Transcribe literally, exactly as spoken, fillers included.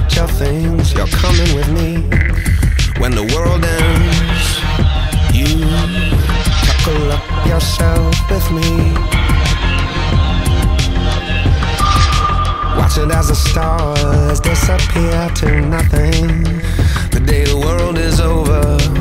packed your things, you're coming with me. When the world ends, you buckle up yourself with me. Watch it as the stars disappear to nothing. The day the world is over,